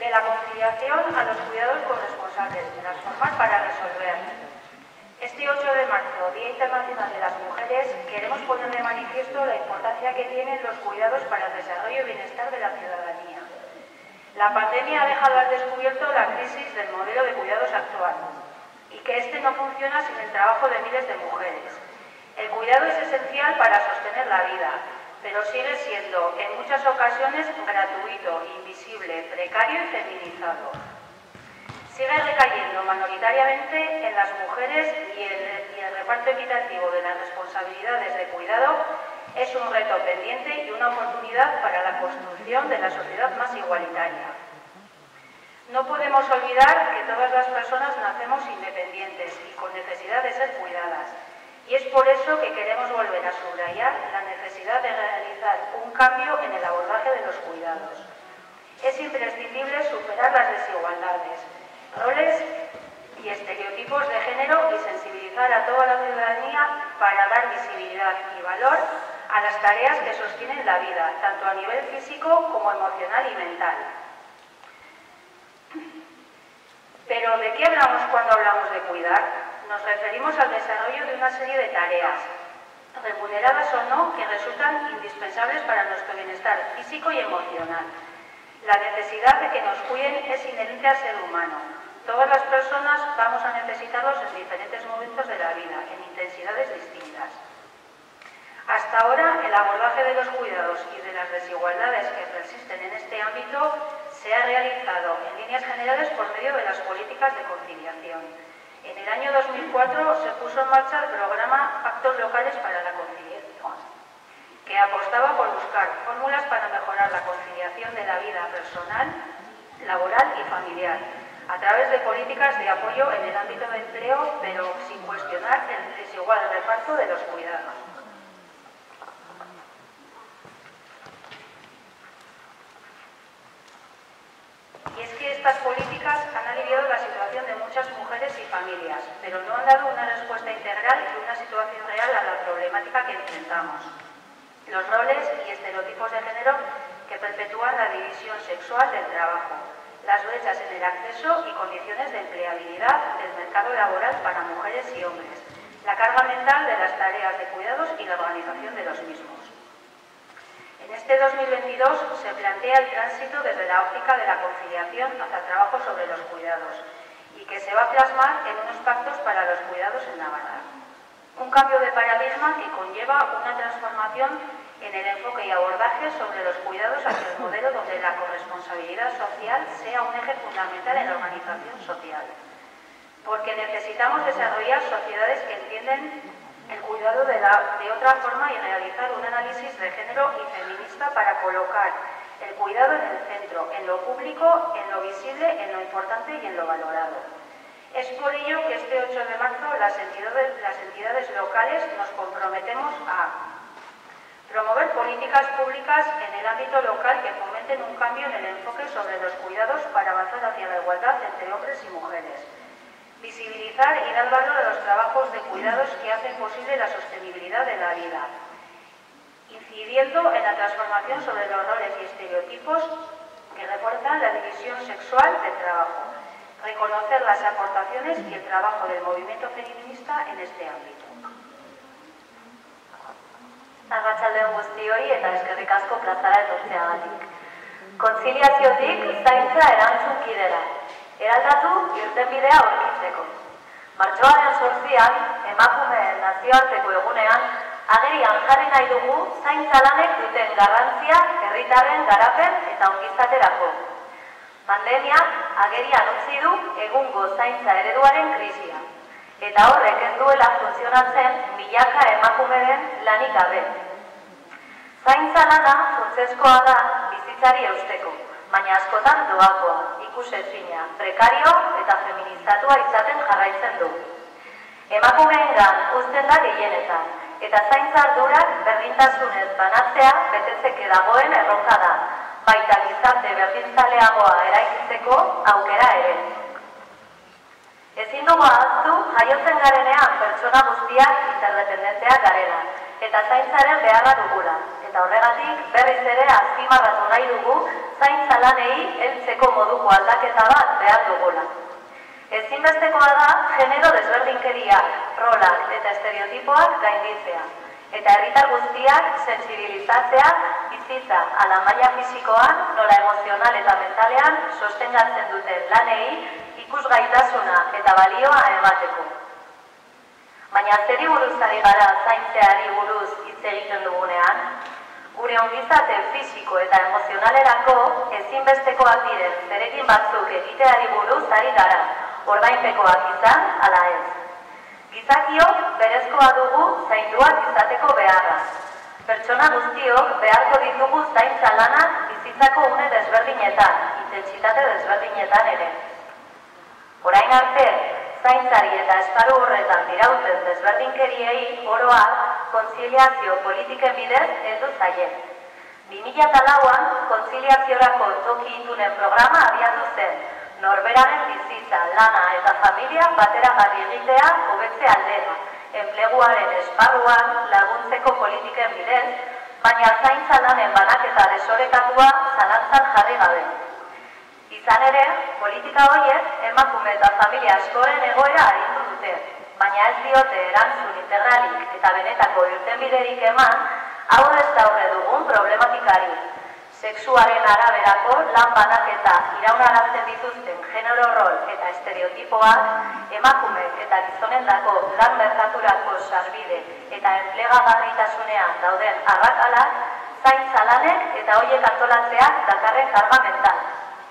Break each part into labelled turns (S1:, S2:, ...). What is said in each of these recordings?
S1: de la conciliación a los cuidados corresponsables, transformar para resolver. Este 8 de marzo, Día Internacional de las Mujeres, queremos poner de manifiesto la importancia que tienen los cuidados para el desarrollo y bienestar de la ciudadanía. La pandemia ha dejado al descubierto la crisis del modelo de cuidados actual y que este no funciona sin el trabajo de miles de mujeres. El cuidado es esencial para sostener la vida, pero sigue siendo en muchas ocasiones gratuito, invisible, precario y feminizado. Sigue recayendo mayoritariamente en las mujeres y el reparto equitativo de las responsabilidades de cuidado es un reto pendiente y una oportunidad para la construcción de la sociedad más igualitaria. No podemos olvidar que todas las personas nacemos independientes y con necesidad de ser cuidadas. Y es por eso que queremos volver a subrayar la necesidad de realizar un cambio en el abordaje de los cuidados. Es imprescindible superar las desigualdades, roles y estereotipos de género y sensibilizar a toda la ciudadanía para dar visibilidad y valor a las tareas que sostienen la vida, tanto a nivel físico como emocional y mental. Pero ¿de qué hablamos cuando hablamos de cuidar? Nos referimos al desarrollo de una serie de tareas, remuneradas o no, que resultan indispensables para nuestro bienestar físico y emocional. La necesidad de que nos cuiden es inherente al ser humano. Todas las personas vamos a necesitarlos en diferentes momentos de la vida, en intensidades distintas. Hasta ahora, el abordaje de los cuidados y de las desigualdades que persisten en este ámbito se ha realizado en líneas generales por medio de las políticas de conciliación. En el año 2004 se puso en marcha el programa Pactos Locales para la Conciliación, que apostaba por buscar fórmulas para mejorar la conciliación de la vida personal, laboral y familiar, a través de políticas de apoyo en el ámbito de empleo, pero sin cuestionar el desigual reparto de los cuidados. Y es que estas políticas han aliviado la situación de muchas mujeres y familias, pero no han dado una respuesta integral y una situación real a la problemática que enfrentamos. Los roles y estereotipos de género que perpetúan la división sexual del trabajo, las brechas en el acceso y condiciones de empleabilidad del mercado laboral para mujeres y hombres, la carga mental de las tareas de cuidados y la organización de los mismos. En este 2022 se plantea el tránsito desde la óptica de la conciliación hacia el trabajo sobre los cuidados y que se va a plasmar en unos pactos para los cuidados en Navarra. Un cambio de paradigma que conlleva una transformación en el enfoque y abordaje sobre los cuidados hacia el modelo donde la corresponsabilidad social sea un eje fundamental en la organización social. Porque necesitamos desarrollar sociedades que entienden el cuidado de otra forma y realizar un análisis de género y feminista para colocar el cuidado en el centro, en lo público, en lo visible, en lo importante y en lo valorado. Es por ello que este 8 de marzo las entidades locales nos comprometemos a promover políticas públicas en el ámbito local que fomenten un cambio en el enfoque sobre los cuidados para avanzar hacia la igualdad entre hombres y mujeres. Visibilizar y dar valor a los trabajos de cuidados que hacen posible la sostenibilidad de la vida, incidiendo en la transformación sobre los roles y estereotipos que refuerzan la división sexual del trabajo, reconocer las aportaciones y el trabajo del movimiento feminista en este ámbito.
S2: Arratsaldeon guztioi eta eskerrik asko plazara etortzeagatik. Kontziliaziotik zaintza erantzunkidera. Eraldatu irtenbidea aurkitzeko. Martxoaren 8an, emakumeen nazioarteko egunean, agerian jarri nahi dugu zaintza lanek duten garrantzia herritarren garapen eta ongizaterako. Pandemiak agerian utzi du egungo zaintza ereduaren krisia. Eta horrek ez duela funtzionatzen milaka emakumeren lanik gabe. Zaintza lana funtsezkoa da bizitzari eusteko, baina askotan doakoa, ikusezina, prekario eta feminizatua izaten jarraitzen du. Emakumeengan uzten da gehienetan, eta zaintza ardurak berdintasunez banatzea betetzeke dagoen erronka da, baita gizarte berdinzaleagoa eraikitzeko aukera ere. Ezin dugu ahaztu jaiotzen garenean pertsona guztiak interdependenteak garela, eta zaintzaren beharra dugula, Eta horregatik berriz ere azpimarratu nahi dugu zaintza lanei heltzeko moduko aldaketa bat behar dugula. Ezinbestekoa da genero desberdinkeria, rolak eta estereotipoak gainditzea. Eta herritar guztiak sentsibilizatzea bizitza ala maila fisikoan, nola emozional eta mentalean sostengatzen duten lanei ikusgaitasuna eta balioa emateko. Baina zeri buruz ari gara zaintzeari buruz hitz egiten dugunean, gure ongizate fisiko eta emozionalerako ezinbestekoak diren zeregin batzuk egiteari buruz ari gara, ordainpekoak izan ala ez. Gizakiok berezkoa dugu zainduak izateko beharra. Pertsona guztiok beharko ditugu zaintza lanak bizitzako une desberdinetan, intentsitate desberdinetan ere. Orain arte, zaintzari eta esparru horretan dirauten desberdinkeriei oroak kontziliazio politiken bidez heldu zaie. 2004an kontziliaziorako toki itunen programa abiatu zen, norberaren bizitza, lana eta familia bateragarri egitea hobetze aldera, enpleguaren esparruan laguntzeko politiken bidez, baina zaintza lanen banaketa desorekatua zalantzan jarri gabe. Izan ere, politika horiek emakume eta familia askoren egoera arindu dute, baina ez diote erantzun integralik eta benetako irtenbiderik eman aurrez aurre dugun problematikari. Sexuaren araberako lan banaketa iraunarazten dituzten genero rol eta estereotipoak emakume eta gizonendako lan merkaturako sarbide eta enplegagarritasunean dauden arrakalak zaintza lanek eta horiek antolatzeak dakarren karga mental.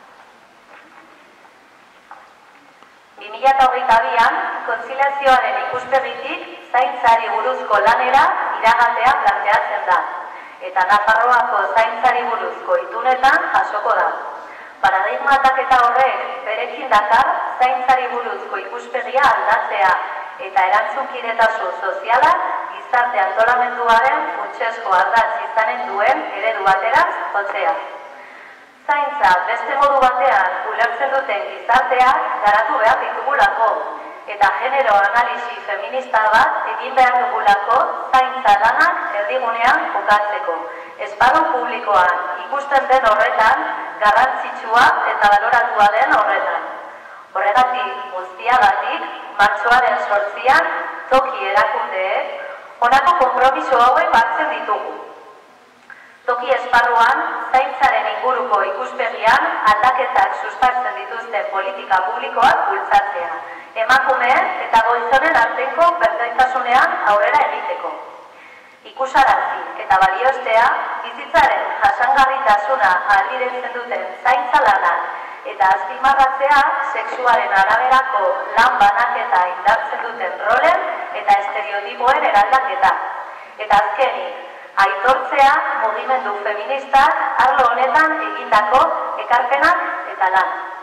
S2: 2022an kontziliazioaren ikuspegitik zaintzari buruzko lanera iragatea planteatzen da. Eta Nafarroako zaintzari buruzko itunetan jasoko da. Paradigma aldaketa horrek berekin dakar zaintzari buruzko ikuspegia aldatzea eta erantzunkidetasun soziala gizarte antolamenduaren funtsezko ardatz izanen duen eredu bateraz jotzea. Zaintza beste modu batean ulertzen duten gizarteak garatu behar ditugulako eta genero analisi feminista bat egin behar dugulako zaintza lanak erdigunean kokatzeko. Esparru publikoan ikusten den horretan, garrantzitsua eta baloratua den horretan. Horregatik guztiagatik, martxoaren 8an, toki erakundeek honako konpromiso hauek hartzen ditugu. Toki esparruan, zaintzaren inguruko ikuspegian aldaketak sustatzen dituzten politika publikoak bultzatzea. Emakumeen eta gizonen arteko berdintasunean aurrera egiteko. Ikusarazi eta balioztea bizitzaren jasangarritasuna ahalbidetzen duten zaintza lanak eta azpimarratzea sexuaren araberako lan banaketa indartzen duten rolen eta estereotipoen eraldaketa. Eta azkenik, aitortzea mugimendu feministak arlo honetan egindako ekarpenak eta lan.